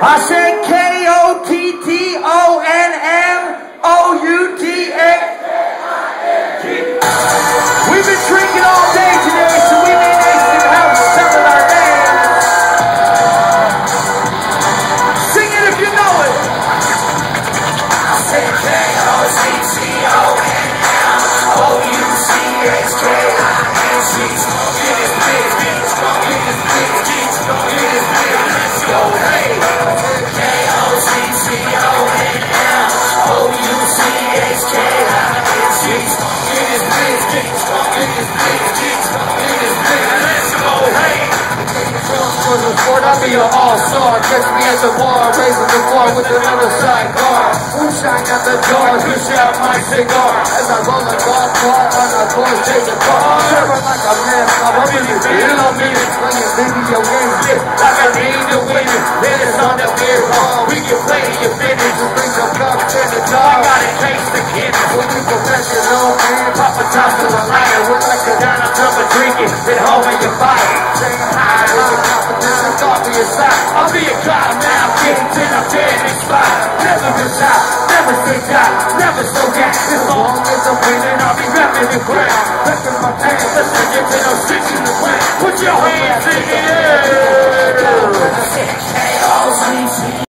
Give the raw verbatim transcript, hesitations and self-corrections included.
I said K O T T O N M O U T H. We've been drinking all day today, so we may actually have some of our name. Sing it if you know it. I said K O T T O N M O U T H K I N G. Get this big, get this big, get this big, get this big, let's go, hey. K O T T O N M O U T H K I N G. Get this big, get this big, get this big, get this big, let's go, hey. For the sport, I'll be an all-star. Catch me at the bar, raising the bar with another sidecar. Moonshine at the door, push out my cigar as I roll a golf cart on a course, chase a car. Never like a man, I'm a really real, I'm really swinging. Video games, yeah, like I need to win it. Then it's on the beer hall, we can play to your finish. Just bring some cups in the jar, I got it, taste the Guinness. When we professional, man, pop a top to a lighter. We're like a down, I'm drunk drinking, at home in your fire. Saying hi, it's a competition, thought for your side. I'll be a god now, getting till I'm dead inspired. Never miss out, never stay down, never slow down. As long as I'm winning, I'll be rapping the ground. Lifting my pants, let's get to no stitching the ground. Put your hands in the air.